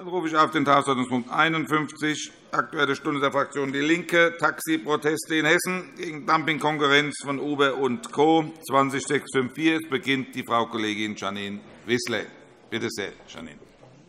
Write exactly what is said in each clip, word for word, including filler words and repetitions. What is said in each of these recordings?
Dann rufe ich auf den Tagesordnungspunkt einundfünfzig, Aktuelle Stunde der Fraktion DIE LINKE, Taxi-Proteste in Hessen gegen Dumpingkonkurrenz von Uber und Co. zwanzig sechs fünf vier. Es beginnt die Frau Kollegin Jeanine Wissler. Bitte sehr, Jeanine.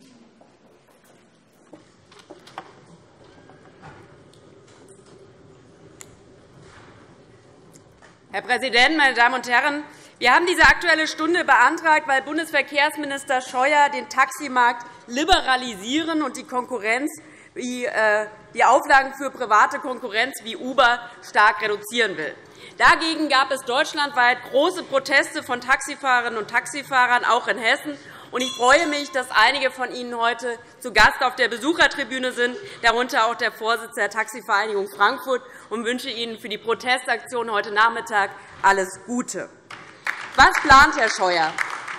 Herr Präsident, meine Damen und Herren! Wir haben diese Aktuelle Stunde beantragt, weil Bundesverkehrsminister Scheuer den Taximarkt liberalisieren und die Konkurrenz, die Auflagen für private Konkurrenz wie Uber stark reduzieren will. Dagegen gab es deutschlandweit große Proteste von Taxifahrerinnen und Taxifahrern, auch in Hessen. Ich freue mich, dass einige von Ihnen heute zu Gast auf der Besuchertribüne sind, darunter auch der Vorsitzende der Taxivereinigung Frankfurt, und wünsche Ihnen für die Protestaktion heute Nachmittag alles Gute. Was plant Herr Scheuer?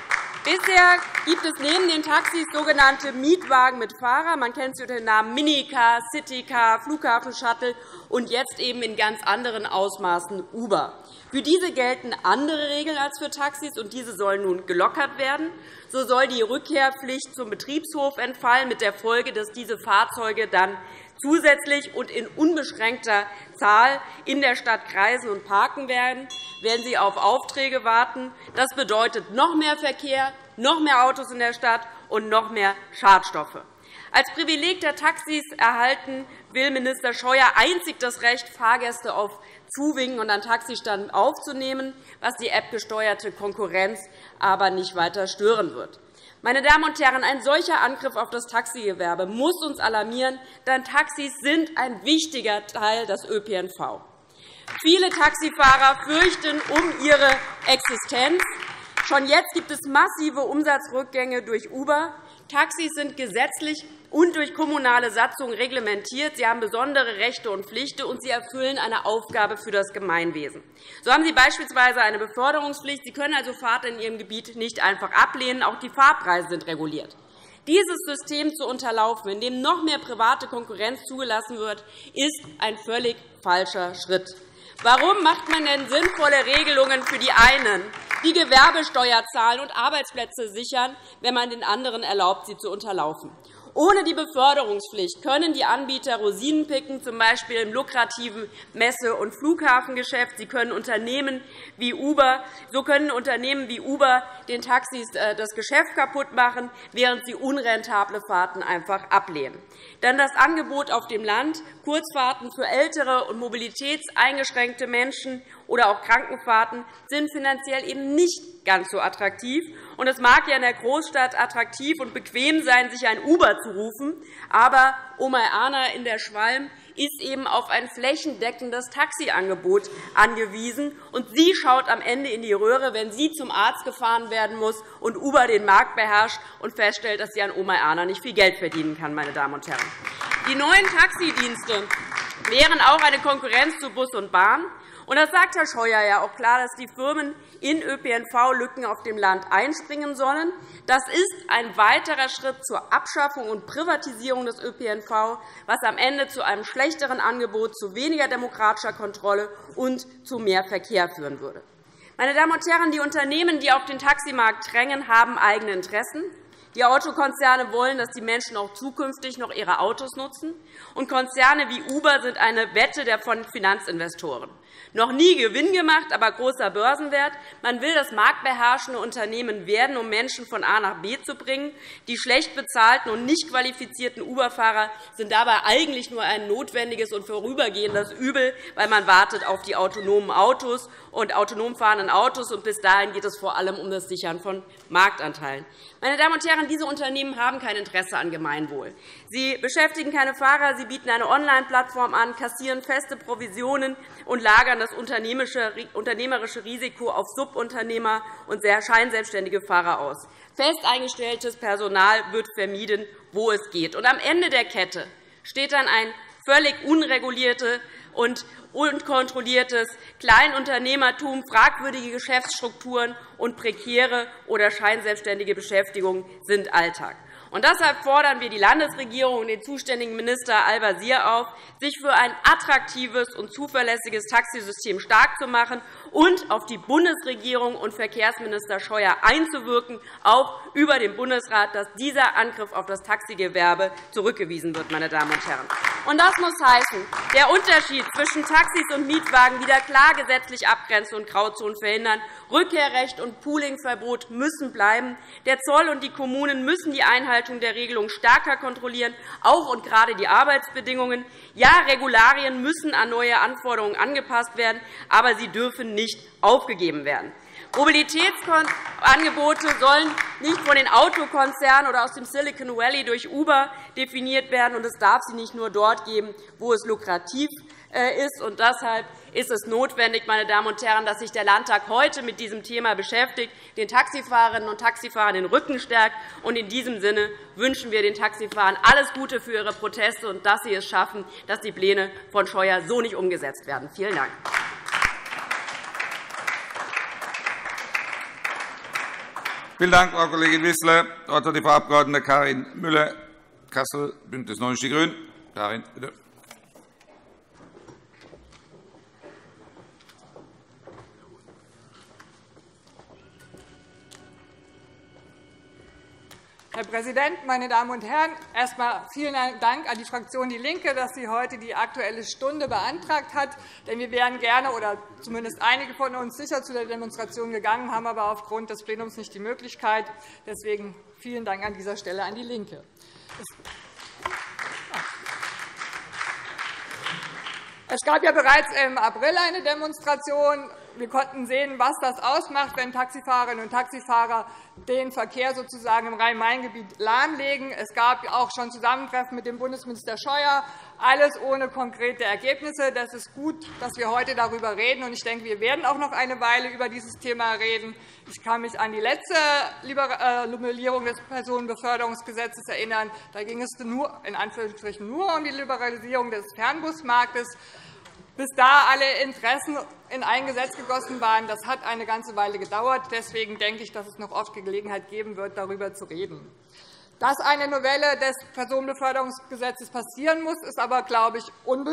Bisher gibt es neben den Taxis sogenannte Mietwagen mit Fahrer. Man kennt sie unter den Namen Minicar, Citycar, Flughafenshuttle und jetzt eben in ganz anderen Ausmaßen Uber. Für diese gelten andere Regeln als für Taxis, und diese sollen nun gelockert werden. So soll die Rückkehrpflicht zum Betriebshof entfallen, mit der Folge, dass diese Fahrzeuge dann zusätzlich und in unbeschränkter Zahl in der Stadt kreisen und parken werden, werden sie auf Aufträge warten. Das bedeutet noch mehr Verkehr, noch mehr Autos in der Stadt und noch mehr Schadstoffe. Als Privileg der Taxis erhalten will Minister Scheuer einzig das Recht, Fahrgäste auf Zuwinken und an Taxiständen aufzunehmen, was die App-gesteuerte Konkurrenz aber nicht weiter stören wird. Meine Damen und Herren, ein solcher Angriff auf das Taxigewerbe muss uns alarmieren, denn Taxis sind ein wichtiger Teil des Ö P N V. Viele Taxifahrer fürchten um ihre Existenz. Schon jetzt gibt es massive Umsatzrückgänge durch Uber. Taxis sind gesetzlich und durch kommunale Satzungen reglementiert. Sie haben besondere Rechte und Pflichten, und sie erfüllen eine Aufgabe für das Gemeinwesen. So haben sie beispielsweise eine Beförderungspflicht. Sie können also Fahrten in ihrem Gebiet nicht einfach ablehnen. Auch die Fahrpreise sind reguliert. Dieses System zu unterlaufen, in dem noch mehr private Konkurrenz zugelassen wird, ist ein völlig falscher Schritt. Warum macht man denn sinnvolle Regelungen für die einen, die Gewerbesteuer zahlen und Arbeitsplätze sichern, wenn man den anderen erlaubt, sie zu unterlaufen? Ohne die Beförderungspflicht können die Anbieter Rosinen picken, z. B. im lukrativen Messe- und Flughafengeschäft. Sie können Unternehmen wie Uber, so können Unternehmen wie Uber den Taxis das Geschäft kaputt machen, während sie unrentable Fahrten einfach ablehnen. Dann das Angebot auf dem Land, Kurzfahrten für ältere und mobilitätseingeschränkte Menschen oder auch Krankenfahrten sind finanziell eben nicht ganz so attraktiv. Und es mag ja in der Großstadt attraktiv und bequem sein, sich ein Uber zu rufen, aber Oma Erna in der Schwalm ist eben auf ein flächendeckendes Taxiangebot angewiesen. Und sie schaut am Ende in die Röhre, wenn sie zum Arzt gefahren werden muss und Uber den Markt beherrscht und feststellt, dass sie an Oma Erna nicht viel Geld verdienen kann. Meine Damen und Herren. Die neuen Taxidienste wären auch eine Konkurrenz zu Bus und Bahn. Und das sagt Herr Scheuer ja auch klar, dass die Firmen in Ö P N V-Lücken auf dem Land einspringen sollen. Das ist ein weiterer Schritt zur Abschaffung und Privatisierung des Ö P N V, was am Ende zu einem schlechteren Angebot, zu weniger demokratischer Kontrolle und zu mehr Verkehr führen würde. Meine Damen und Herren, die Unternehmen, die auf den Taximarkt drängen, haben eigene Interessen. Die Autokonzerne wollen, dass die Menschen auch zukünftig noch ihre Autos nutzen. Und Konzerne wie Uber sind eine Wette der von Finanzinvestoren. Noch nie Gewinn gemacht, aber großer Börsenwert. Man will das marktbeherrschende Unternehmen werden, um Menschen von A nach B zu bringen. Die schlecht bezahlten und nicht qualifizierten Uber-Fahrer sind dabei eigentlich nur ein notwendiges und vorübergehendes Übel, weil man wartet auf die autonomen Autos und autonom fahrenden Autos. Und bis dahin geht es vor allem um das Sichern von Marktanteilen. Meine Damen und Herren, diese Unternehmen haben kein Interesse an Gemeinwohl. Sie beschäftigen keine Fahrer, sie bieten eine Online-Plattform an, kassieren feste Provisionen und lagern das unternehmerische Risiko auf Subunternehmer und scheinselbstständige Fahrer aus. Fest eingestelltes Personal wird vermieden, wo es geht. Und am Ende der Kette steht dann ein völlig unreguliertes und unkontrolliertes Kleinunternehmertum, fragwürdige Geschäftsstrukturen und prekäre oder scheinselbstständige Beschäftigung sind Alltag. Und deshalb fordern wir die Landesregierung und den zuständigen Minister Al-Wazir auf, sich für ein attraktives und zuverlässiges Taxisystem stark zu machen und auf die Bundesregierung und Verkehrsminister Scheuer einzuwirken, auch über den Bundesrat, dass dieser Angriff auf das Taxigewerbe zurückgewiesen wird. Meine Damen und Herren. Und das muss heißen, der Unterschied zwischen Taxis und Mietwagen wieder klar gesetzlich abgrenzen und Grauzonen verhindern. Rückkehrrecht und Poolingverbot müssen bleiben. Der Zoll und die Kommunen müssen die Einhaltung der Regelungen stärker kontrollieren, auch und gerade die Arbeitsbedingungen. Ja, Regularien müssen an neue Anforderungen angepasst werden, aber sie dürfen nicht aufgegeben werden. Mobilitätsangebote sollen nicht von den Autokonzernen oder aus dem Silicon Valley durch Uber definiert werden, und es darf sie nicht nur dort geben, wo es lukrativ ist. Und deshalb ist es notwendig, meine Damen und Herren, dass sich der Landtag heute mit diesem Thema beschäftigt, den Taxifahrerinnen und Taxifahrern den Rücken stärkt. Und in diesem Sinne wünschen wir den Taxifahrern alles Gute für ihre Proteste und dass sie es schaffen, dass die Pläne von Scheuer so nicht umgesetzt werden. Vielen Dank. Vielen Dank, Frau Kollegin Wissler. Das Wort hat die Frau Abg. Karin Müller, Kassel, BÜNDNIS neunzig die GRÜNEN. Karin, bitte. Herr Präsident, meine Damen und Herren! Erst einmal vielen Dank an die Fraktion DIE LINKE, dass sie heute die Aktuelle Stunde beantragt hat. Denn wir wären gerne, oder zumindest einige von uns, sicher zu der Demonstration gegangen, haben aber aufgrund des Plenums nicht die Möglichkeit. Deswegen vielen Dank an dieser Stelle an DIE LINKE. Es gab ja bereits im April eine Demonstration. Wir konnten sehen, was das ausmacht, wenn Taxifahrerinnen und Taxifahrer den Verkehr sozusagen im Rhein-Main-Gebiet lahmlegen. Es gab auch schon Zusammentreffen mit dem Bundesminister Scheuer, alles ohne konkrete Ergebnisse. Das ist gut, dass wir heute darüber reden. Ich denke, wir werden auch noch eine Weile über dieses Thema reden. Ich kann mich an die letzte Novellierung des Personenbeförderungsgesetzes erinnern. Da ging es nur, in Anführungsstrichen, nur um die Liberalisierung des Fernbusmarktes. Bis da alle Interessen in ein Gesetz gegossen waren, das hat eine ganze Weile gedauert. Deswegen denke ich, dass es noch oft Gelegenheit geben wird, darüber zu reden. Dass eine Novelle des Personenbeförderungsgesetzes passieren muss, ist aber, glaube ich,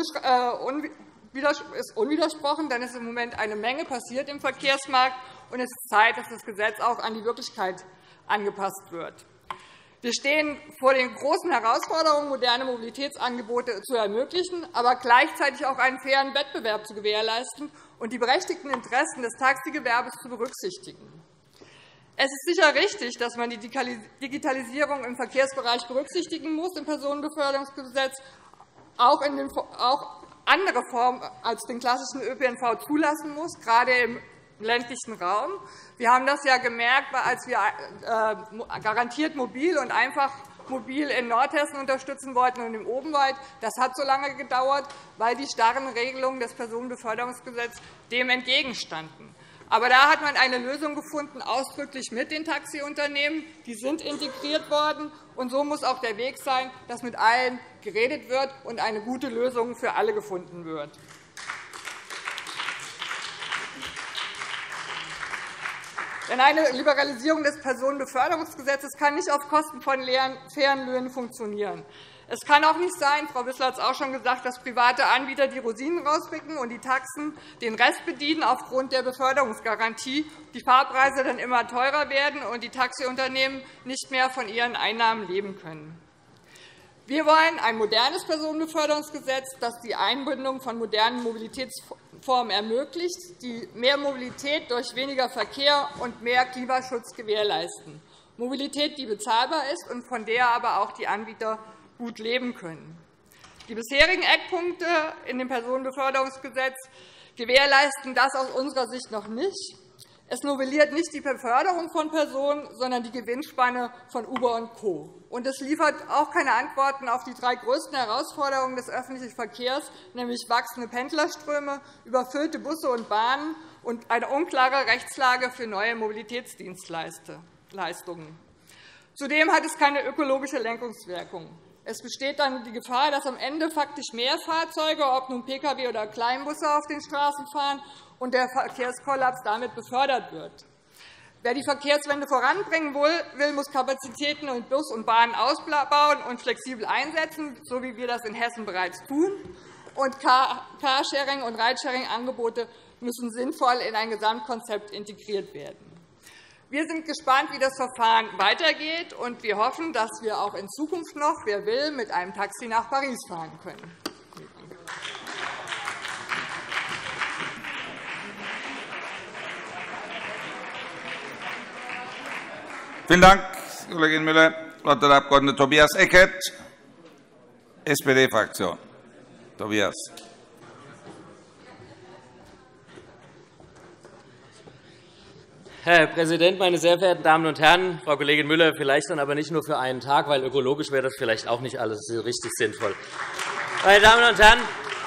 unwidersprochen. Denn es ist im Moment eine Menge passiert im Verkehrsmarkt, und es ist Zeit, dass das Gesetz auch an die Wirklichkeit angepasst wird. Wir stehen vor den großen Herausforderungen, moderne Mobilitätsangebote zu ermöglichen, aber gleichzeitig auch einen fairen Wettbewerb zu gewährleisten und die berechtigten Interessen des Taxigewerbes zu berücksichtigen. Es ist sicher richtig, dass man die Digitalisierung im Verkehrsbereich berücksichtigen muss im Personenbeförderungsgesetz, auch, in den, auch andere Formen als den klassischen Ö P N V zulassen muss, gerade im ländlichen Raum. Wir haben das ja gemerkt, als wir garantiert mobil und einfach mobil in Nordhessen unterstützen wollten und im Odenwald. Das hat so lange gedauert, weil die starren Regelungen des Personenbeförderungsgesetzes dem entgegenstanden. Aber da hat man eine Lösung gefunden, ausdrücklich mit den Taxiunternehmen. Die sind integriert worden. Und so muss auch der Weg sein, dass mit allen geredet wird und eine gute Lösung für alle gefunden wird. Denn eine Liberalisierung des Personenbeförderungsgesetzes kann nicht auf Kosten von fairen Löhnen funktionieren. Es kann auch nicht sein, Frau Wissler hat es auch schon gesagt, dass private Anbieter die Rosinen rauspicken und die Taxen den Rest bedienen aufgrund der Beförderungsgarantie, die Fahrpreise dann immer teurer werden und die Taxiunternehmen nicht mehr von ihren Einnahmen leben können. Wir wollen ein modernes Personenbeförderungsgesetz, das die Einbindung von modernen Mobilitätsformen ermöglicht, die mehr Mobilität durch weniger Verkehr und mehr Klimaschutz gewährleisten. Mobilität, die bezahlbar ist und von der aber auch die Anbieter gut leben können. Die bisherigen Eckpunkte in dem Personenbeförderungsgesetz gewährleisten das aus unserer Sicht noch nicht. Es novelliert nicht die Beförderung von Personen, sondern die Gewinnspanne von Uber und Co. Und es liefert auch keine Antworten auf die drei größten Herausforderungen des öffentlichen Verkehrs, nämlich wachsende Pendlerströme, überfüllte Busse und Bahnen und eine unklare Rechtslage für neue Mobilitätsdienstleistungen. Zudem hat es keine ökologische Lenkungswirkung. Es besteht dann die Gefahr, dass am Ende faktisch mehr Fahrzeuge, ob nun Pkw oder Kleinbusse, auf den Straßen fahren und der Verkehrskollaps damit befördert wird. Wer die Verkehrswende voranbringen will, muss Kapazitäten in Bus und Bahn ausbauen und flexibel einsetzen, so wie wir das in Hessen bereits tun. Und Carsharing- und Ridesharing-Angebote müssen sinnvoll in ein Gesamtkonzept integriert werden. Wir sind gespannt, wie das Verfahren weitergeht, und wir hoffen, dass wir auch in Zukunft noch, wer will, mit einem Taxi nach Paris fahren können. Vielen Dank, Kollegin Müller. Das Wort hat der Abg. Tobias Eckert, S P D-Fraktion. Tobias. Herr Präsident, meine sehr verehrten Damen und Herren! Frau Kollegin Müller, vielleicht dann aber nicht nur für einen Tag, weil ökologisch wäre das vielleicht auch nicht alles so richtig sinnvoll. Meine Damen und Herren,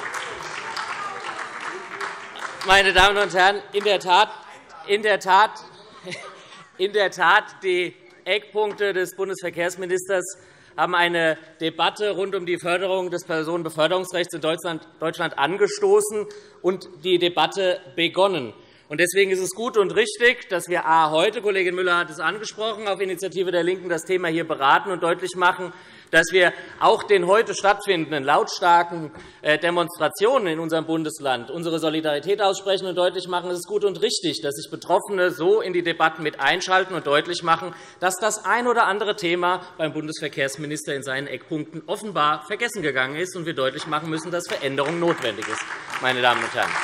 meine Damen und Herren, in der Tat, in der Tat, in der Tat, die Eckpunkte des Bundesverkehrsministers haben eine Debatte rund um die Förderung des Personenbeförderungsrechts in Deutschland angestoßen und die Debatte begonnen. Deswegen ist es gut und richtig, dass wir a. heute, Kollegin Müller hat es angesprochen, auf Initiative der LINKEN das Thema hier beraten und deutlich machen, dass wir auch den heute stattfindenden lautstarken Demonstrationen in unserem Bundesland unsere Solidarität aussprechen und deutlich machen, es ist gut und richtig, dass sich Betroffene so in die Debatten mit einschalten und deutlich machen, dass das ein oder andere Thema beim Bundesverkehrsminister in seinen Eckpunkten offenbar vergessen gegangen ist und wir deutlich machen müssen, dass Veränderung notwendig ist. Meine Damen und Herren.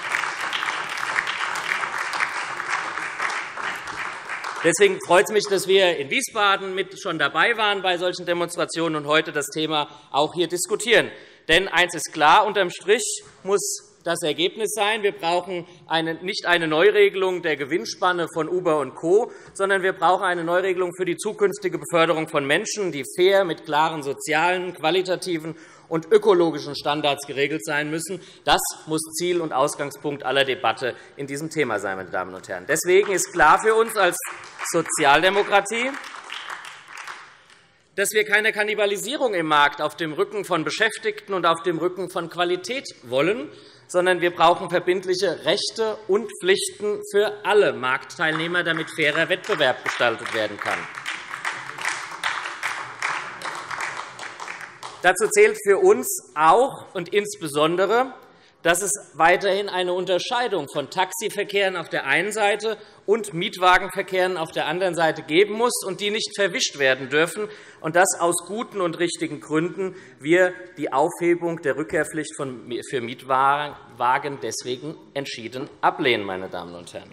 Deswegen freut es mich, dass wir in Wiesbaden mit schon dabei waren bei solchen Demonstrationen und heute das Thema auch hier diskutieren. Denn eines ist klar, unterm Strich muss das Ergebnis sein, wir brauchen eine, nicht eine Neuregelung der Gewinnspanne von Uber und Co., sondern wir brauchen eine Neuregelung für die zukünftige Beförderung von Menschen, die fair mit klaren sozialen, qualitativen und ökologischen Standards geregelt sein müssen. Das muss Ziel und Ausgangspunkt aller Debatte in diesem Thema sein, meine Damen und Herren. Deswegen ist klar für uns als Sozialdemokratie, dass wir keine Kannibalisierung im Markt auf dem Rücken von Beschäftigten und auf dem Rücken von Qualität wollen, sondern wir brauchen verbindliche Rechte und Pflichten für alle Marktteilnehmer, damit fairer Wettbewerb gestaltet werden kann. Dazu zählt für uns auch und insbesondere, dass es weiterhin eine Unterscheidung von Taxiverkehren auf der einen Seite und Mietwagenverkehren auf der anderen Seite geben muss und die nicht verwischt werden dürfen, und dass aus guten und richtigen Gründen wir die Aufhebung der Rückkehrpflicht für Mietwagen deswegen entschieden ablehnen. Meine Damen und Herren.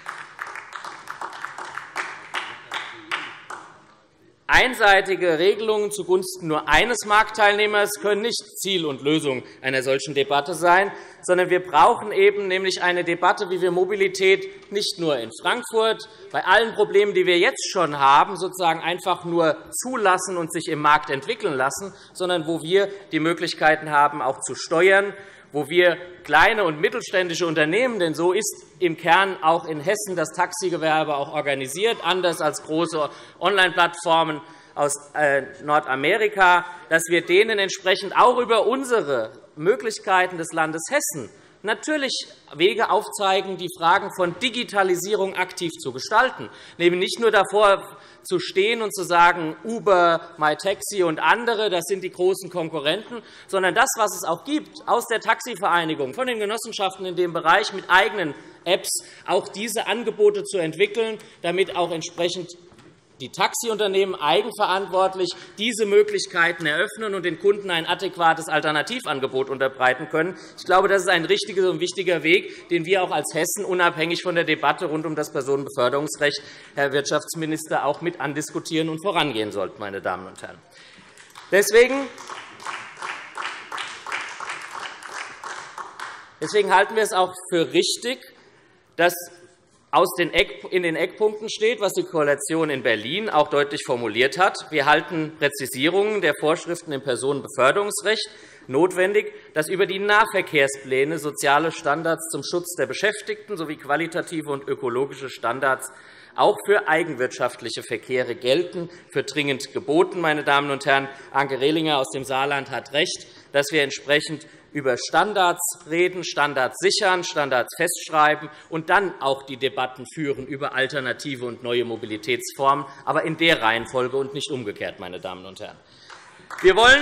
Einseitige Regelungen zugunsten nur eines Marktteilnehmers können nicht Ziel und Lösung einer solchen Debatte sein, sondern wir brauchen eben nämlich eine Debatte, wie wir Mobilität nicht nur in Frankfurt bei allen Problemen, die wir jetzt schon haben, sozusagen einfach nur zulassen und sich im Markt entwickeln lassen, sondern wo wir die Möglichkeiten haben, auch zu steuern, wo wir kleine und mittelständische Unternehmen, denn so ist im Kern auch in Hessen das Taxigewerbe auch organisiert, anders als große Online-Plattformen aus Nordamerika, dass wir denen entsprechend auch über unsere Möglichkeiten des Landes Hessen natürlich Wege aufzeigen, die Fragen von Digitalisierung aktiv zu gestalten, nämlich nicht nur davor zu stehen und zu sagen, Uber, MyTaxi und andere, das sind die großen Konkurrenten, sondern das, was es auch gibt aus der Taxivereinigung, von den Genossenschaften in dem Bereich mit eigenen Apps, auch diese Angebote zu entwickeln, damit auch entsprechend die Taxiunternehmen eigenverantwortlich diese Möglichkeiten eröffnen und den Kunden ein adäquates Alternativangebot unterbreiten können. Ich glaube, das ist ein richtiger und wichtiger Weg, den wir auch als Hessen unabhängig von der Debatte rund um das Personenbeförderungsrecht, Herr Wirtschaftsminister, auch mit andiskutieren und vorangehen sollten. Meine Damen und Herren. Deswegen Deswegen halten wir es auch für richtig, dass in den Eckpunkten steht, was die Koalition in Berlin auch deutlich formuliert hat. Wir halten Präzisierungen der Vorschriften im Personenbeförderungsrecht notwendig, dass über die Nahverkehrspläne soziale Standards zum Schutz der Beschäftigten sowie qualitative und ökologische Standards auch für eigenwirtschaftliche Verkehre gelten, für dringend geboten. Meine Damen und Herren, Anke Rehlinger aus dem Saarland hat recht, dass wir entsprechend über Standards reden, Standards sichern, Standards festschreiben und dann auch die Debatten führen über alternative und neue Mobilitätsformen, aber in der Reihenfolge und nicht umgekehrt, meine Damen und Herren. Wir wollen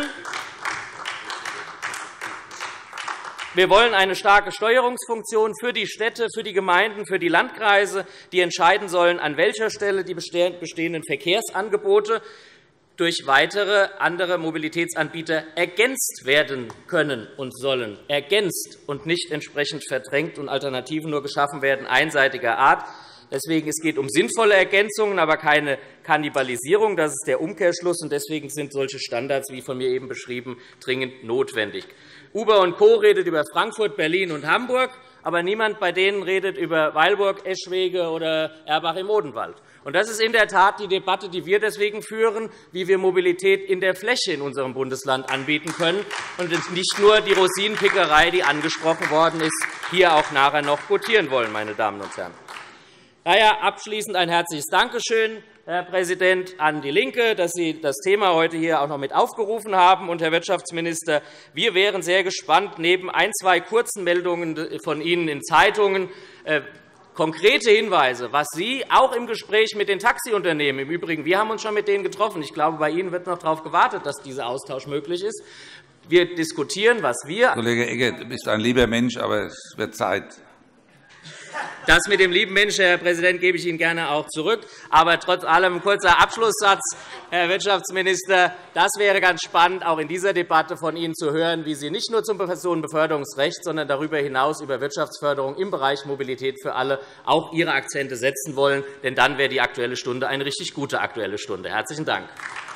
Wir wollen eine starke Steuerungsfunktion für die Städte, für die Gemeinden, für die Landkreise, die entscheiden sollen, an welcher Stelle die bestehenden Verkehrsangebote durch weitere andere Mobilitätsanbieter ergänzt werden können und sollen, ergänzt und nicht entsprechend verdrängt und Alternativen nur geschaffen werden, einseitiger Art. Deswegen es geht um sinnvolle Ergänzungen, aber keine Kannibalisierung. Das ist der Umkehrschluss. Und deswegen sind solche Standards, wie von mir eben beschrieben, dringend notwendig. Uber und Co. redet über Frankfurt, Berlin und Hamburg, aber niemand bei denen redet über Weilburg, Eschwege oder Erbach im Odenwald. Und das ist in der Tat die Debatte, die wir deswegen führen, wie wir Mobilität in der Fläche in unserem Bundesland anbieten können und nicht nur die Rosinenpickerei, die angesprochen worden ist, hier auch nachher noch quotieren wollen, meine Damen und Herren. Daher abschließend ein herzliches Dankeschön, Herr Präsident, an DIE LINKE, dass Sie das Thema heute hier auch noch mit aufgerufen haben. Und, Herr Wirtschaftsminister, wir wären sehr gespannt, neben ein, zwei kurzen Meldungen von Ihnen in Zeitungen, äh, konkrete Hinweise, was Sie auch im Gespräch mit den Taxiunternehmen, im Übrigen, wir haben uns schon mit denen getroffen. Ich glaube, bei Ihnen wird noch darauf gewartet, dass dieser Austausch möglich ist. Wir diskutieren, was wir. Kollege Egger, du bist ein lieber Mensch, aber es wird Zeit. Das mit dem lieben Menschen, Herr Präsident, gebe ich Ihnen gerne auch zurück. Aber trotz allem ein kurzer Abschlusssatz, Herr Wirtschaftsminister. Das wäre ganz spannend, auch in dieser Debatte von Ihnen zu hören, wie Sie nicht nur zum Personenbeförderungsrecht, sondern darüber hinaus über Wirtschaftsförderung im Bereich Mobilität für alle auch Ihre Akzente setzen wollen. Denn dann wäre die Aktuelle Stunde eine richtig gute Aktuelle Stunde. Herzlichen Dank.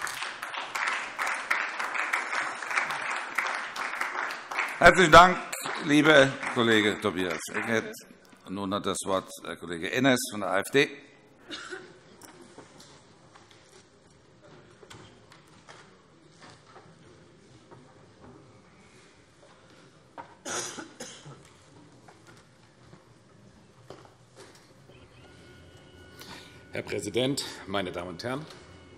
Herzlichen Dank, lieber Kollege Tobias Eckert. Nun hat das Wort Herr Kollege Enners von der AfD. Herr Präsident, meine Damen und Herren!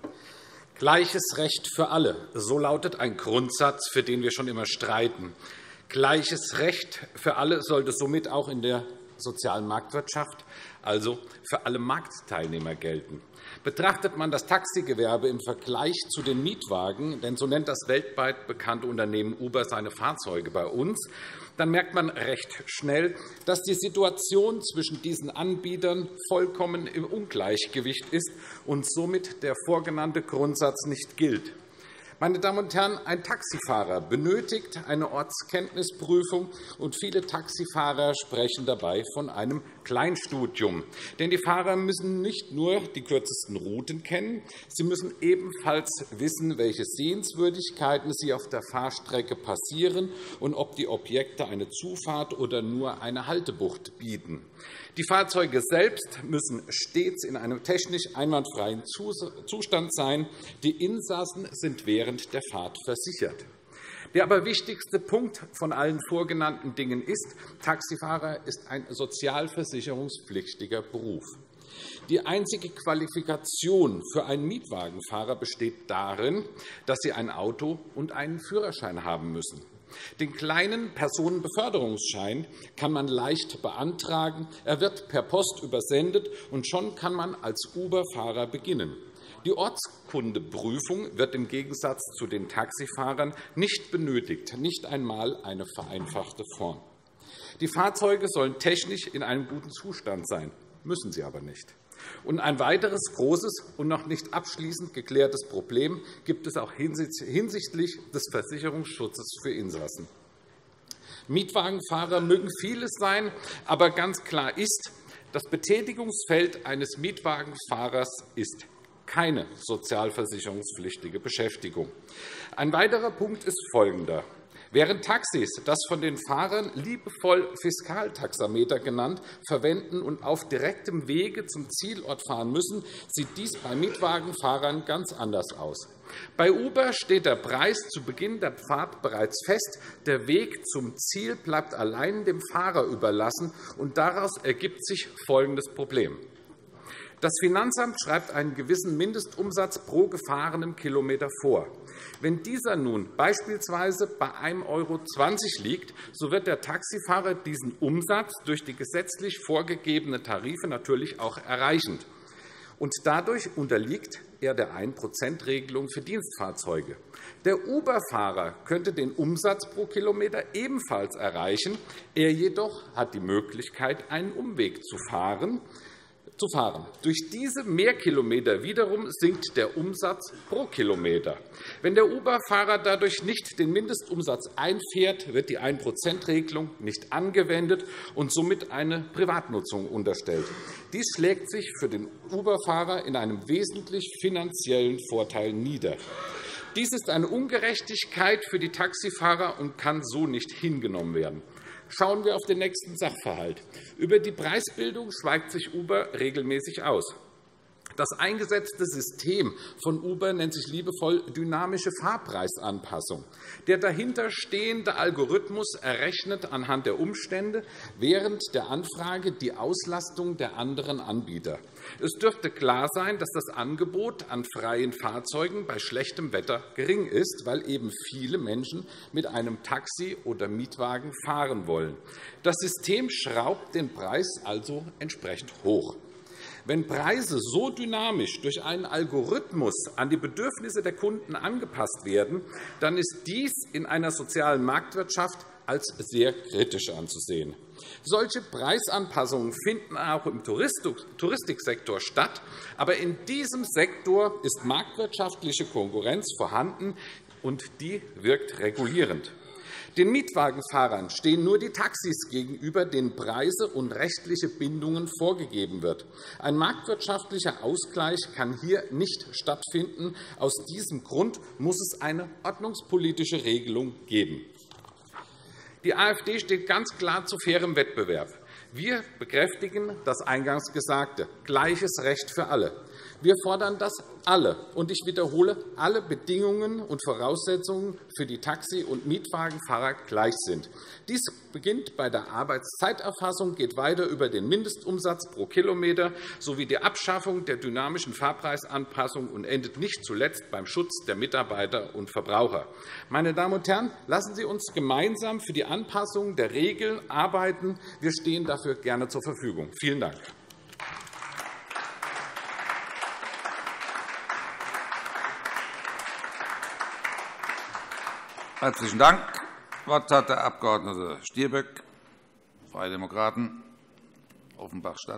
Gleiches Recht für alle, so lautet ein Grundsatz, für den wir schon immer streiten. Gleiches Recht für alle sollte somit auch in der sozialen Marktwirtschaft, also für alle Marktteilnehmer, gelten. Betrachtet man das Taxigewerbe im Vergleich zu den Mietwagen, denn so nennt das weltweit bekannte Unternehmen Uber seine Fahrzeuge bei uns, dann merkt man recht schnell, dass die Situation zwischen diesen Anbietern vollkommen im Ungleichgewicht ist und somit der vorgenannte Grundsatz nicht gilt. Meine Damen und Herren, ein Taxifahrer benötigt eine Ortskenntnisprüfung, und viele Taxifahrer sprechen dabei von einem Kleinstudium. Denn die Fahrer müssen nicht nur die kürzesten Routen kennen, sie müssen ebenfalls wissen, welche Sehenswürdigkeiten sie auf der Fahrstrecke passieren und ob die Objekte eine Zufahrt oder nur eine Haltebucht bieten. Die Fahrzeuge selbst müssen stets in einem technisch einwandfreien Zustand sein. Die Insassen sind während der Fahrt versichert. Der aber wichtigste Punkt von allen vorgenannten Dingen ist, Taxifahrer ist ein sozialversicherungspflichtiger Beruf. Die einzige Qualifikation für einen Mietwagenfahrer besteht darin, dass sie ein Auto und einen Führerschein haben müssen. Den kleinen Personenbeförderungsschein kann man leicht beantragen. Er wird per Post übersendet, und schon kann man als Uber-Fahrer beginnen. Die Ortskundeprüfung wird im Gegensatz zu den Taxifahrern nicht benötigt, nicht einmal eine vereinfachte Form. Die Fahrzeuge sollen technisch in einem guten Zustand sein, müssen sie aber nicht. Und ein weiteres großes und noch nicht abschließend geklärtes Problem gibt es auch hinsichtlich des Versicherungsschutzes für Insassen. Mietwagenfahrer mögen vieles sein, aber ganz klar ist, das Betätigungsfeld eines Mietwagenfahrers ist keine sozialversicherungspflichtige Beschäftigung. Ein weiterer Punkt ist folgender. Während Taxis, das von den Fahrern liebevoll Fiskaltaxameter genannt, verwenden und auf direktem Wege zum Zielort fahren müssen, sieht dies bei Mietwagenfahrern ganz anders aus. Bei Uber steht der Preis zu Beginn der Fahrt bereits fest. Der Weg zum Ziel bleibt allein dem Fahrer überlassen, und daraus ergibt sich folgendes Problem. Das Finanzamt schreibt einen gewissen Mindestumsatz pro gefahrenem Kilometer vor. Wenn dieser nun beispielsweise bei ein Euro zwanzig liegt, so wird der Taxifahrer diesen Umsatz durch die gesetzlich vorgegebenen Tarife natürlich auch erreichen. Und dadurch unterliegt er der ein Prozent Regelung für Dienstfahrzeuge. Der Uber-Fahrer könnte den Umsatz pro Kilometer ebenfalls erreichen. Er jedoch hat die Möglichkeit, einen Umweg zu fahren. Zu fahren. Durch diese Mehrkilometer wiederum sinkt der Umsatz pro Kilometer. Wenn der Uber-Fahrer dadurch nicht den Mindestumsatz einfährt, wird die ein Prozent Regelung nicht angewendet und somit eine Privatnutzung unterstellt. Dies schlägt sich für den Uber-Fahrer in einem wesentlich finanziellen Vorteil nieder. Dies ist eine Ungerechtigkeit für die Taxifahrer und kann so nicht hingenommen werden. Schauen wir auf den nächsten Sachverhalt. Über die Preisbildung schweigt sich Uber regelmäßig aus. Das eingesetzte System von Uber nennt sich liebevoll dynamische Fahrpreisanpassung. Der dahinterstehende Algorithmus errechnet anhand der Umstände während der Anfrage die Auslastung der anderen Anbieter. Es dürfte klar sein, dass das Angebot an freien Fahrzeugen bei schlechtem Wetter gering ist, weil eben viele Menschen mit einem Taxi oder Mietwagen fahren wollen. Das System schraubt den Preis also entsprechend hoch. Wenn Preise so dynamisch durch einen Algorithmus an die Bedürfnisse der Kunden angepasst werden, dann ist dies in einer sozialen Marktwirtschaft als sehr kritisch anzusehen. Solche Preisanpassungen finden auch im Touristiksektor statt, aber in diesem Sektor ist marktwirtschaftliche Konkurrenz vorhanden, und die wirkt regulierend. Den Mietwagenfahrern stehen nur die Taxis gegenüber, denen Preise und rechtliche Bindungen vorgegeben wird. Ein marktwirtschaftlicher Ausgleich kann hier nicht stattfinden. Aus diesem Grund muss es eine ordnungspolitische Regelung geben. Die AfD steht ganz klar zu fairem Wettbewerb. Wir bekräftigen das eingangs Gesagte, gleiches Recht für alle. Wir fordern, dass alle, und ich wiederhole, alle Bedingungen und Voraussetzungen für die Taxi- und Mietwagenfahrer gleich sind. Dies beginnt bei der Arbeitszeiterfassung, geht weiter über den Mindestumsatz pro Kilometer sowie die Abschaffung der dynamischen Fahrpreisanpassung und endet nicht zuletzt beim Schutz der Mitarbeiter und Verbraucher. Meine Damen und Herren, lassen Sie uns gemeinsam für die Anpassung der Regeln arbeiten. Wir stehen dafür gerne zur Verfügung. Vielen Dank. Herzlichen Dank. Das Wort hat der Abg. Stirböck, Freie Demokraten, Offenbach-Stadt.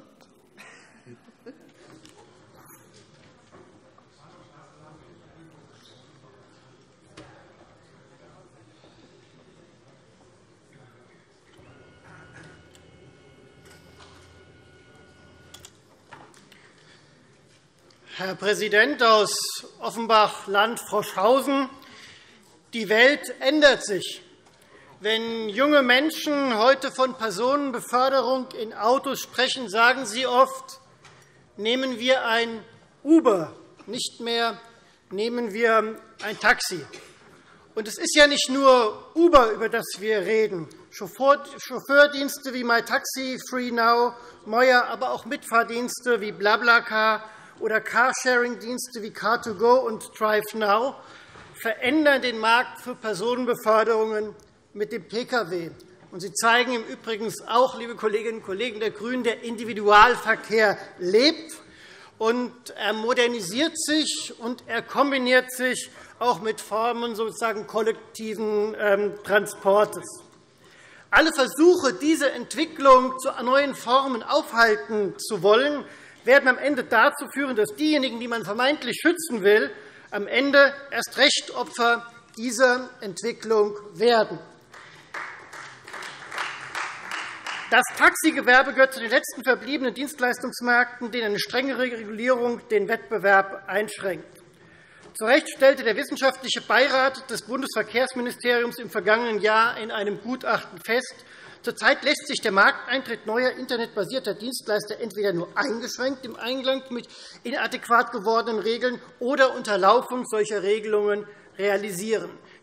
Herr Präsident aus Offenbach-Land-Froschhausen! Die Welt ändert sich. Wenn junge Menschen heute von Personenbeförderung in Autos sprechen, sagen sie oft, nehmen wir ein Uber, nicht mehr nehmen wir ein Taxi. Und es ist ja nicht nur Uber, über das wir reden. Chauffeurdienste wie MyTaxi, FreeNow, Moja, aber auch Mitfahrdienste wie BlaBlaCar oder Carsharing-Dienste wie Car to Go und DriveNow verändern den Markt für Personenbeförderungen mit dem Pkw. Und sie zeigen im Übrigen auch, liebe Kolleginnen und Kollegen der GRÜNEN, der Individualverkehr lebt, und er modernisiert sich, und er kombiniert sich auch mit Formen sozusagen kollektiven Transportes. Alle Versuche, diese Entwicklung zu neuen Formen aufhalten zu wollen, werden am Ende dazu führen, dass diejenigen, die man vermeintlich schützen will, am Ende erst recht Opfer dieser Entwicklung werden. Das Taxigewerbe gehört zu den letzten verbliebenen Dienstleistungsmärkten, denen eine strengere Regulierung den Wettbewerb einschränkt. Zu Recht stellte der Wissenschaftliche Beirat des Bundesverkehrsministeriums im vergangenen Jahr in einem Gutachten fest, zurzeit lässt sich der Markteintritt neuer internetbasierter Dienstleister entweder nur eingeschränkt im Einklang mit inadäquat gewordenen Regeln oder unter Laufung solcher Regelungen realisieren.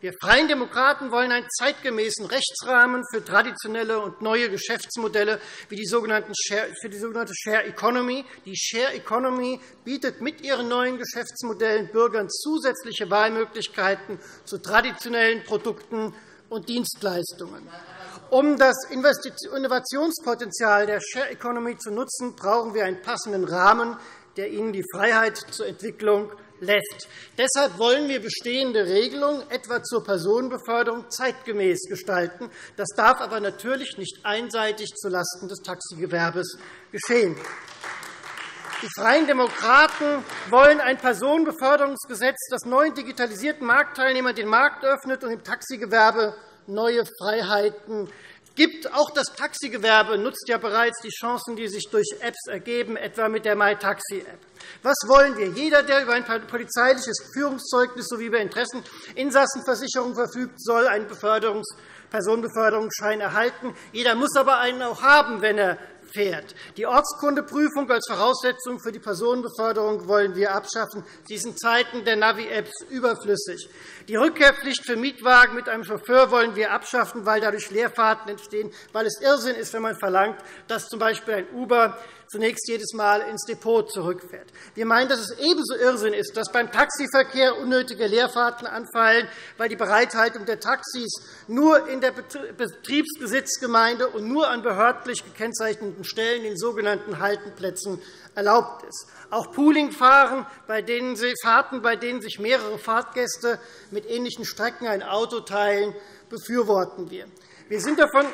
Wir Freien Demokraten wollen einen zeitgemäßen Rechtsrahmen für traditionelle und neue Geschäftsmodelle wie die sogenannten Share, für die sogenannte Share Economy. Die Share Economy bietet mit ihren neuen Geschäftsmodellen Bürgern zusätzliche Wahlmöglichkeiten zu traditionellen Produkten und Dienstleistungen. Um das Innovationspotenzial der Share Economy zu nutzen, brauchen wir einen passenden Rahmen, der ihnen die Freiheit zur Entwicklung lässt. Deshalb wollen wir bestehende Regelungen, etwa zur Personenbeförderung, zeitgemäß gestalten. Das darf aber natürlich nicht einseitig zulasten des Taxigewerbes geschehen. Die Freien Demokraten wollen ein Personenbeförderungsgesetz, das neuen digitalisierten Marktteilnehmern den Markt öffnet und im Taxigewerbe neue Freiheiten gibt. Auch das Taxigewerbe nutzt ja bereits die Chancen, die sich durch Apps ergeben, etwa mit der MyTaxi-App. Was wollen wir? Jeder, der über ein polizeiliches Führungszeugnis sowie über Interesseninsassenversicherung verfügt, soll einen Beförderungs-, Personenbeförderungsschein erhalten. Jeder muss aber einen auch haben, wenn er fährt. Die Ortskundeprüfung als Voraussetzung für die Personenbeförderung wollen wir abschaffen. Sie ist in Zeiten der Navi-Apps überflüssig. Die Rückkehrpflicht für Mietwagen mit einem Chauffeur wollen wir abschaffen, weil dadurch Leerfahrten entstehen, weil es Irrsinn ist, wenn man verlangt, dass z. B. ein Uber zunächst jedes Mal ins Depot zurückfährt. Wir meinen, dass es ebenso Irrsinn ist, dass beim Taxiverkehr unnötige Leerfahrten anfallen, weil die Bereithaltung der Taxis nur in der Betriebsbesitzgemeinde und nur an behördlich gekennzeichneten Stellen, den sogenannten Haltenplätzen, erlaubt ist. Auch Poolingfahrten, bei denen Fahrten, bei denen sich mehrere Fahrtgäste mit ähnlichen Strecken ein Auto teilen, befürworten wir. Wir sind davon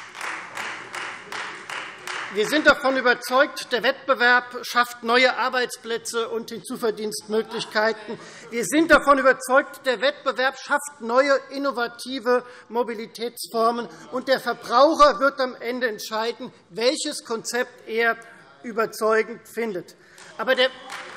Wir sind davon überzeugt, der Wettbewerb schafft neue Arbeitsplätze und Hinzuverdienstmöglichkeiten. Wir sind davon überzeugt, der Wettbewerb schafft neue, innovative Mobilitätsformen, und der Verbraucher wird am Ende entscheiden, welches Konzept er überzeugend findet. Aber der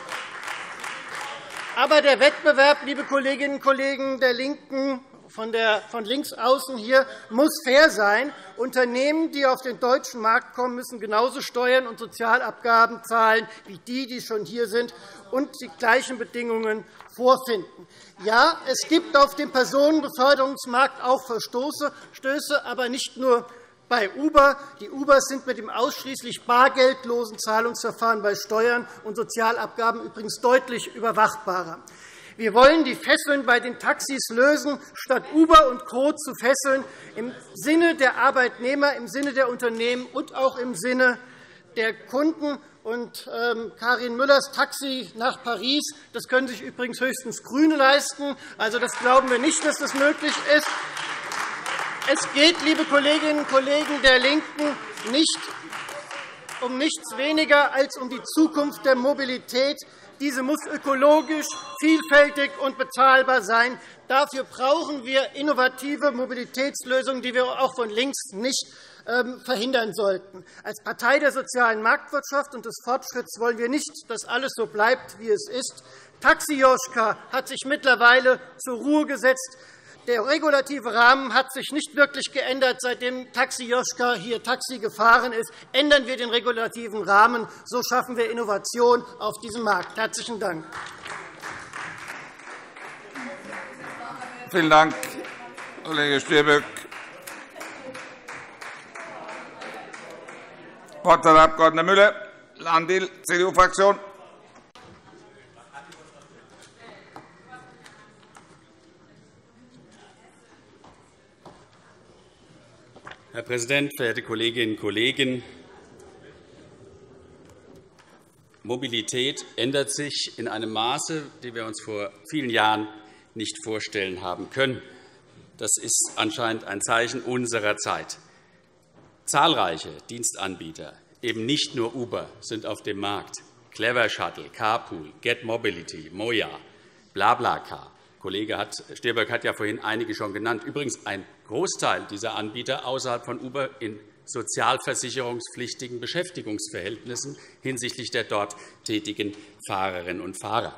Aber der Wettbewerb, liebe Kolleginnen und Kollegen der LINKEN, von, der, von links außen hier, muss fair sein. Unternehmen, die auf den deutschen Markt kommen, müssen genauso Steuern und Sozialabgaben zahlen wie die, die schon hier sind und die gleichen Bedingungen vorfinden. Ja, es gibt auf dem Personenbeförderungsmarkt auch Verstöße, aber nicht nur bei Uber. Die Ubers sind mit dem ausschließlich bargeldlosen Zahlungsverfahren bei Steuern und Sozialabgaben übrigens deutlich überwachbarer. Wir wollen die Fesseln bei den Taxis lösen, statt Uber und Co. zu fesseln, im Sinne der Arbeitnehmer, im Sinne der Unternehmen und auch im Sinne der Kunden. Und ähm, Karin Müllers Taxi nach Paris, das können sich übrigens höchstens GRÜNE leisten. Also, das glauben wir nicht, dass das möglich ist. Es geht, liebe Kolleginnen und Kollegen der LINKEN, nicht um nichts weniger als um die Zukunft der Mobilität. Diese muss ökologisch, vielfältig und bezahlbar sein. Dafür brauchen wir innovative Mobilitätslösungen, die wir auch von links nicht verhindern sollten. Als Partei der sozialen Marktwirtschaft und des Fortschritts wollen wir nicht, dass alles so bleibt, wie es ist. Taxi-Joschka hat sich mittlerweile zur Ruhe gesetzt. Der regulative Rahmen hat sich nicht wirklich geändert, seitdem Taxi-Joschka hier Taxi gefahren ist. Ändern wir den regulativen Rahmen, so schaffen wir Innovation auf diesem Markt. – Herzlichen Dank. Vielen Dank, Kollege Stirböck. Das Wort hat der Abg. Müller, Landil, C D U-Fraktion. Herr Präsident, verehrte Kolleginnen und Kollegen! Mobilität ändert sich in einem Maße, das wir uns vor vielen Jahren nicht vorstellen haben können. Das ist anscheinend ein Zeichen unserer Zeit. Zahlreiche Dienstanbieter, eben nicht nur Uber, sind auf dem Markt. Clever Shuttle, Carpool, Get Mobility, Moja, BlaBlaCar. Kollege Stirböck hat ja vorhin einige schon genannt. Übrigens ein Großteil dieser Anbieter außerhalb von Uber in sozialversicherungspflichtigen Beschäftigungsverhältnissen hinsichtlich der dort tätigen Fahrerinnen und Fahrer.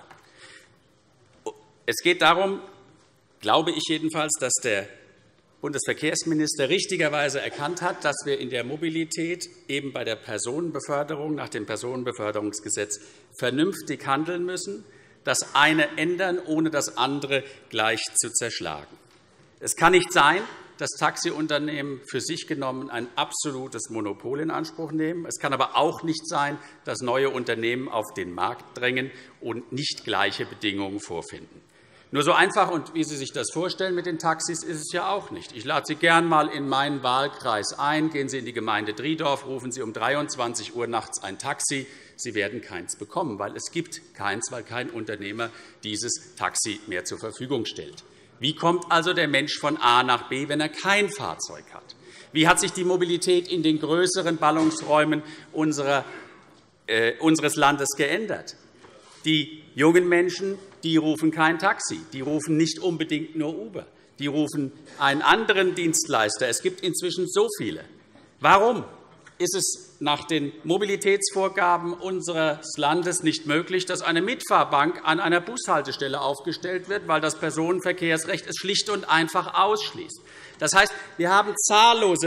Es geht darum, glaube ich jedenfalls, dass der Bundesverkehrsminister richtigerweise erkannt hat, dass wir in der Mobilität eben bei der Personenbeförderung nach dem Personenbeförderungsgesetz vernünftig handeln müssen, das eine ändern, ohne das andere gleich zu zerschlagen. Es kann nicht sein, dass Taxiunternehmen für sich genommen ein absolutes Monopol in Anspruch nehmen. Es kann aber auch nicht sein, dass neue Unternehmen auf den Markt drängen und nicht gleiche Bedingungen vorfinden. Nur so einfach, und wie Sie sich das vorstellen mit den Taxis, ist es ja auch nicht. Ich lade Sie gern einmal in meinen Wahlkreis ein. Gehen Sie in die Gemeinde Driedorf, rufen Sie um dreiundzwanzig Uhr nachts ein Taxi. Sie werden keins bekommen, weil es gibt keins, weil kein Unternehmer dieses Taxi mehr zur Verfügung stellt. Wie kommt also der Mensch von A nach B, wenn er kein Fahrzeug hat? Wie hat sich die Mobilität in den größeren Ballungsräumen unserer, äh, unseres Landes geändert? Die jungen Menschen, die rufen kein Taxi, die rufen nicht unbedingt nur Uber, die rufen einen anderen Dienstleister. Es gibt inzwischen so viele. Warum ist es nach den Mobilitätsvorgaben unseres Landes nicht möglich, dass eine Mitfahrbank an einer Bushaltestelle aufgestellt wird, weil das Personenverkehrsrecht es schlicht und einfach ausschließt? Das heißt, wir haben zahllose.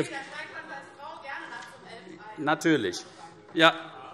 Natürlich. Ja.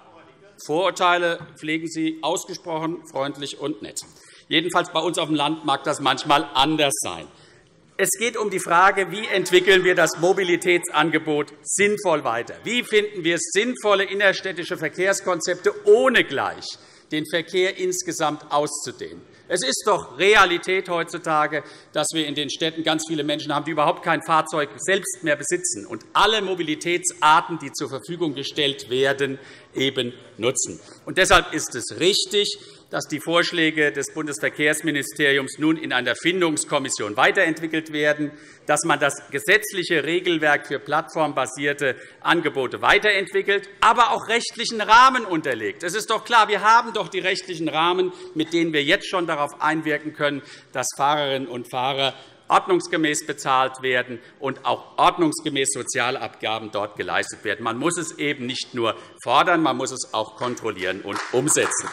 Vorurteile pflegen Sie ausgesprochen freundlich und nett. Jedenfalls bei uns auf dem Land mag das manchmal anders sein. Es geht um die Frage, wie entwickeln wir das Mobilitätsangebot sinnvoll weiter? Wie finden wir sinnvolle innerstädtische Verkehrskonzepte, ohne gleich den Verkehr insgesamt auszudehnen? Es ist doch Realität heutzutage, dass wir in den Städten ganz viele Menschen haben, die überhaupt kein Fahrzeug selbst mehr besitzen und alle Mobilitätsarten, die zur Verfügung gestellt werden, eben nutzen. Und deshalb ist es richtig, dass die Vorschläge des Bundesverkehrsministeriums nun in einer Findungskommission weiterentwickelt werden, dass man das gesetzliche Regelwerk für plattformbasierte Angebote weiterentwickelt, aber auch rechtlichen Rahmen unterlegt. Es ist doch klar, wir haben doch die rechtlichen Rahmen, mit denen wir jetzt schon darauf einwirken können, dass Fahrerinnen und Fahrer ordnungsgemäß bezahlt werden und auch ordnungsgemäß Sozialabgaben dort geleistet werden. Man muss es eben nicht nur fordern, man muss es auch kontrollieren und umsetzen.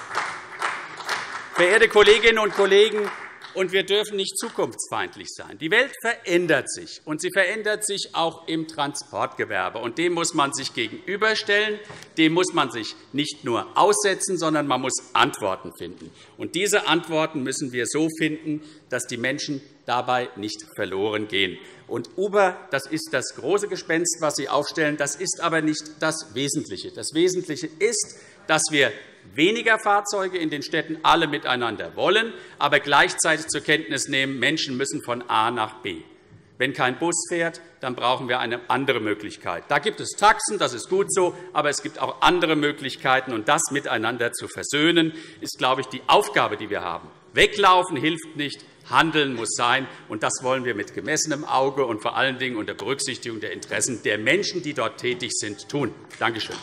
Verehrte Kolleginnen und Kollegen, und wir dürfen nicht zukunftsfeindlich sein. Die Welt verändert sich, und sie verändert sich auch im Transportgewerbe. Und dem muss man sich gegenüberstellen. Dem muss man sich nicht nur aussetzen, sondern man muss Antworten finden. Und diese Antworten müssen wir so finden, dass die Menschen dabei nicht verloren gehen. Und Uber, das ist das große Gespenst, was Sie aufstellen. Das ist aber nicht das Wesentliche. Das Wesentliche ist, dass wir weniger Fahrzeuge in den Städten alle miteinander wollen, aber gleichzeitig zur Kenntnis nehmen, Menschen müssen von A nach B. Wenn kein Bus fährt, dann brauchen wir eine andere Möglichkeit. Da gibt es Taxen, das ist gut so, aber es gibt auch andere Möglichkeiten. Und das miteinander zu versöhnen, ist, glaube ich, die Aufgabe, die wir haben. Weglaufen hilft nicht, Handeln muss sein. Und das wollen wir mit gemessenem Auge und vor allen Dingen unter Berücksichtigung der Interessen der Menschen, die dort tätig sind, tun. Danke schön.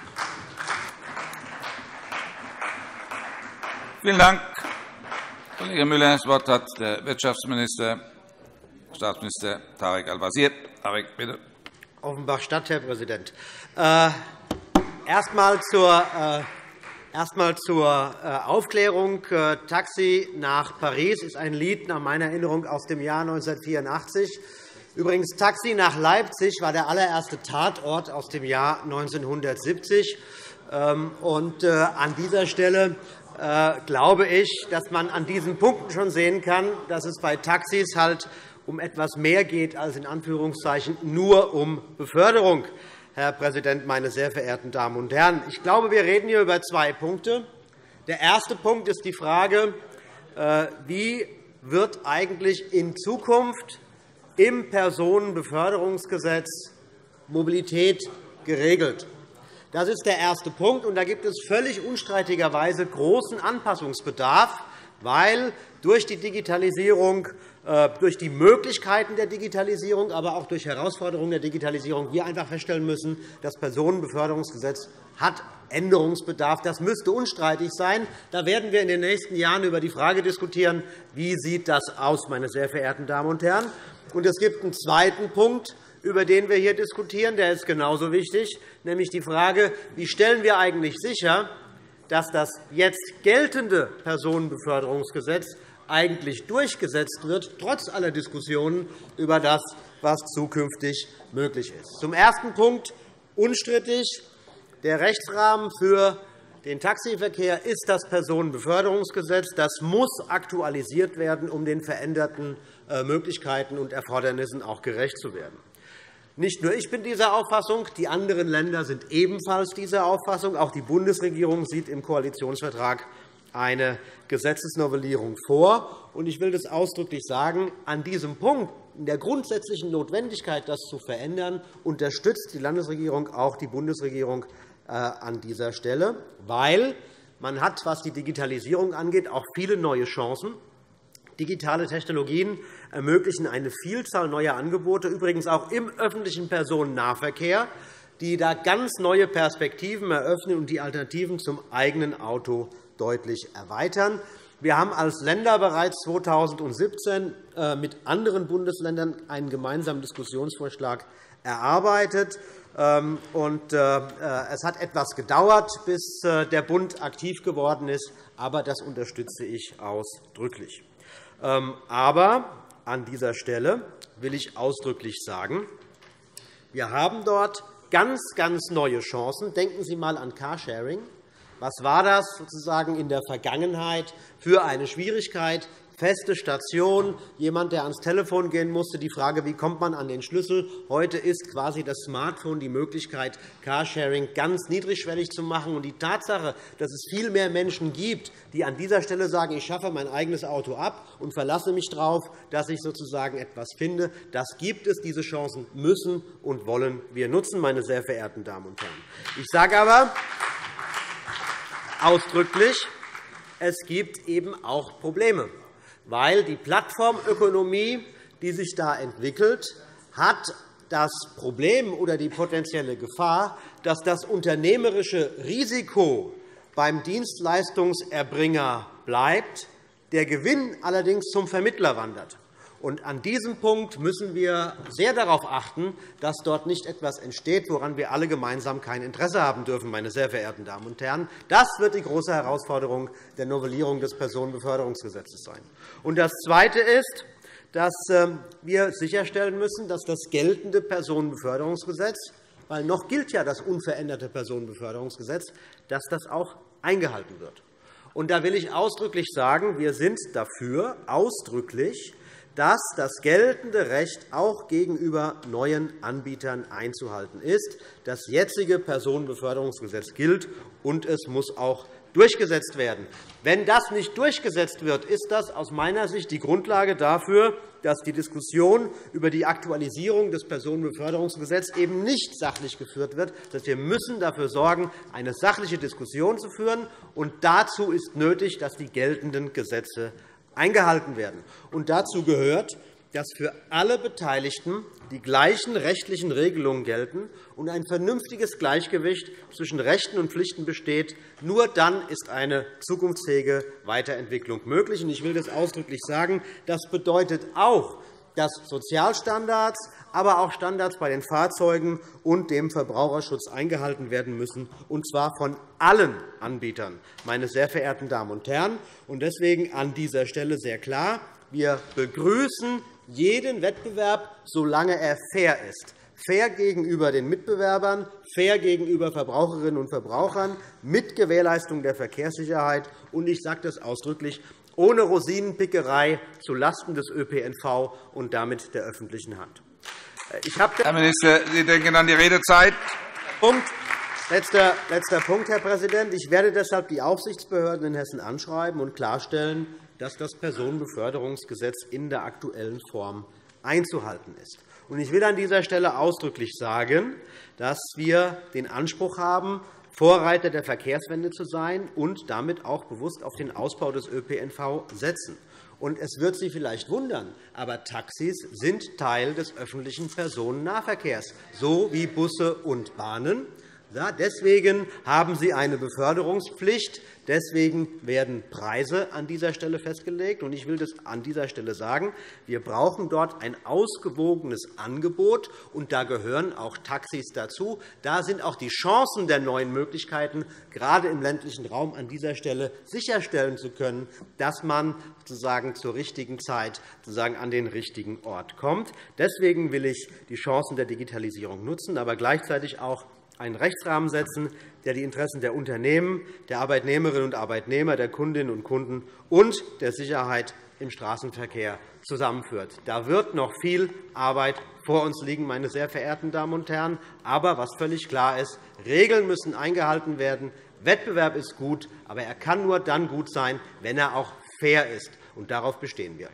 Vielen Dank, Kollege Müller. Das Wort hat der Wirtschaftsminister, Staatsminister Tarek Al-Wazir. Tarek, bitte. Offenbach-Stadt, Herr Präsident. Äh, erst einmal zur, äh, erst einmal zur äh, Aufklärung. Äh, Taxi nach Paris ist ein Lied nach meiner Erinnerung aus dem Jahr neunzehnhundertvierundachtzig. Übrigens, Taxi nach Leipzig war der allererste Tatort aus dem Jahr neunzehnhundertsiebzig. Ähm, und, äh, an dieser Stelle glaube ich, dass man an diesen Punkten schon sehen kann, dass es bei Taxis halt um etwas mehr geht als in Anführungszeichen nur um Beförderung. Herr Präsident, meine sehr verehrten Damen und Herren! Ich glaube, wir reden hier über zwei Punkte. Der erste Punkt ist die Frage, wie wird eigentlich in Zukunft im Personenbeförderungsgesetz Mobilität geregelt? Das ist der erste Punkt. Und da gibt es völlig unstreitigerweise großen Anpassungsbedarf, weil durch die Digitalisierung, durch die Möglichkeiten der Digitalisierung, aber auch durch Herausforderungen der Digitalisierung wir einfach feststellen müssen, das Personenbeförderungsgesetz hat Änderungsbedarf. Das müsste unstreitig sein. Da werden wir in den nächsten Jahren über die Frage diskutieren, wie sieht das aus, meine sehr verehrten Damen und Herren. Und es gibt einen zweiten Punkt, über den wir hier diskutieren. Der ist genauso wichtig, nämlich die Frage, wie stellen wir eigentlich sicher, dass das jetzt geltende Personenbeförderungsgesetz eigentlich durchgesetzt wird, trotz aller Diskussionen über das, was zukünftig möglich ist. Zum ersten Punkt unstrittig. Der Rechtsrahmen für den Taxiverkehr ist das Personenbeförderungsgesetz. Das muss aktualisiert werden, um den veränderten Möglichkeiten und Erfordernissen auch gerecht zu werden. Nicht nur ich bin dieser Auffassung, die anderen Länder sind ebenfalls dieser Auffassung. Auch die Bundesregierung sieht im Koalitionsvertrag eine Gesetzesnovellierung vor. Ich will das ausdrücklich sagen, an diesem Punkt, in der grundsätzlichen Notwendigkeit, das zu verändern, unterstützt die Landesregierung auch die Bundesregierung an dieser Stelle, weil man hat, was die Digitalisierung angeht, auch viele neue Chancen. Digitale Technologien ermöglichen eine Vielzahl neuer Angebote, übrigens auch im öffentlichen Personennahverkehr, die da ganz neue Perspektiven eröffnen und die Alternativen zum eigenen Auto deutlich erweitern. Wir haben als Länder bereits zweitausendsiebzehn mit anderen Bundesländern einen gemeinsamen Diskussionsvorschlag erarbeitet. Und es hat etwas gedauert, bis der Bund aktiv geworden ist, aber das unterstütze ich ausdrücklich. Aber an dieser Stelle will ich ausdrücklich sagen, wir haben dort ganz, ganz neue Chancen. Denken Sie einmal an Carsharing. Was war das sozusagen in der Vergangenheit für eine Schwierigkeit? Feste Station, jemand, der ans Telefon gehen musste, die Frage, wie kommt man an den Schlüssel. Heute ist quasi das Smartphone die Möglichkeit, Carsharing ganz niedrigschwellig zu machen. Und die Tatsache, dass es viel mehr Menschen gibt, die an dieser Stelle sagen, ich schaffe mein eigenes Auto ab und verlasse mich darauf, dass ich sozusagen etwas finde, das gibt es. Diese Chancen müssen und wollen wir nutzen, meine sehr verehrten Damen und Herren. Ich sage aber ausdrücklich, es gibt eben auch Probleme. Weil die Plattformökonomie, die sich da entwickelt, hat das Problem oder die potenzielle Gefahr, dass das unternehmerische Risiko beim Dienstleistungserbringer bleibt, der Gewinn allerdings zum Vermittler wandert. Und an diesem Punkt müssen wir sehr darauf achten, dass dort nicht etwas entsteht, woran wir alle gemeinsam kein Interesse haben dürfen, meine sehr verehrten Damen und Herren. Das wird die große Herausforderung der Novellierung des Personenbeförderungsgesetzes sein. Und das Zweite ist, dass wir sicherstellen müssen, dass das geltende Personenbeförderungsgesetz, weil noch gilt ja das unveränderte Personenbeförderungsgesetz, dass das auch eingehalten wird. Und da will ich ausdrücklich sagen, wir sind dafür ausdrücklich, dass das geltende Recht auch gegenüber neuen Anbietern einzuhalten ist. Das jetzige Personenbeförderungsgesetz gilt, und es muss auch durchgesetzt werden. Wenn das nicht durchgesetzt wird, ist das aus meiner Sicht die Grundlage dafür, dass die Diskussion über die Aktualisierung des Personenbeförderungsgesetzes eben nicht sachlich geführt wird. Wir müssen dafür sorgen, eine sachliche Diskussion zu führen. Und dazu ist nötig, dass die geltenden Gesetze eingehalten werden. Und dazu gehört, dass für alle Beteiligten die gleichen rechtlichen Regelungen gelten und ein vernünftiges Gleichgewicht zwischen Rechten und Pflichten besteht. Nur dann ist eine zukunftsfähige Weiterentwicklung möglich. Ich will das ausdrücklich sagen. Das bedeutet auch, dass Sozialstandards, aber auch Standards bei den Fahrzeugen und dem Verbraucherschutz eingehalten werden müssen, und zwar von allen Anbietern, meine sehr verehrten Damen und Herren. Deswegen an dieser Stelle sehr klar, wir begrüßen jeden Wettbewerb, solange er fair ist. Fair gegenüber den Mitbewerbern, fair gegenüber Verbraucherinnen und Verbrauchern, mit Gewährleistung der Verkehrssicherheit. Und ich sage das ausdrücklich, ohne Rosinenpickerei zulasten des Ö P N V und damit der öffentlichen Hand. Ich Herr Minister, Sie denken an die Redezeit. Punkt. Letzter, letzter Punkt, Herr Präsident. Ich werde deshalb die Aufsichtsbehörden in Hessen anschreiben und klarstellen, dass das Personenbeförderungsgesetz in der aktuellen Form einzuhalten ist. Ich will an dieser Stelle ausdrücklich sagen, dass wir den Anspruch haben, Vorreiter der Verkehrswende zu sein und damit auch bewusst auf den Ausbau des Ö P N V setzen. Und es wird Sie vielleicht wundern, aber Taxis sind Teil des öffentlichen Personennahverkehrs, so wie Busse und Bahnen. Ja, deswegen haben sie eine Beförderungspflicht. Deswegen werden Preise an dieser Stelle festgelegt. Ich will das an dieser Stelle sagen. Wir brauchen dort ein ausgewogenes Angebot, und da gehören auch Taxis dazu. Da sind auch die Chancen der neuen Möglichkeiten, gerade im ländlichen Raum an dieser Stelle sicherstellen zu können, dass man sozusagen zur richtigen Zeit sozusagen an den richtigen Ort kommt. Deswegen will ich die Chancen der Digitalisierung nutzen, aber gleichzeitig auch einen Rechtsrahmen setzen, der die Interessen der Unternehmen, der Arbeitnehmerinnen und Arbeitnehmer, der Kundinnen und Kunden und der Sicherheit im Straßenverkehr zusammenführt. Da wird noch viel Arbeit vor uns liegen, meine sehr verehrten Damen und Herren. Aber was völlig klar ist, Regeln müssen eingehalten werden. Wettbewerb ist gut, aber er kann nur dann gut sein, wenn er auch fair ist. Und darauf bestehen wir.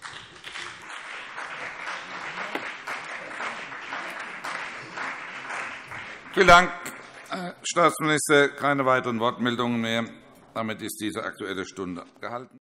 Vielen Dank, Herr Staatsminister. Keine weiteren Wortmeldungen mehr. Damit ist diese Aktuelle Stunde gehalten.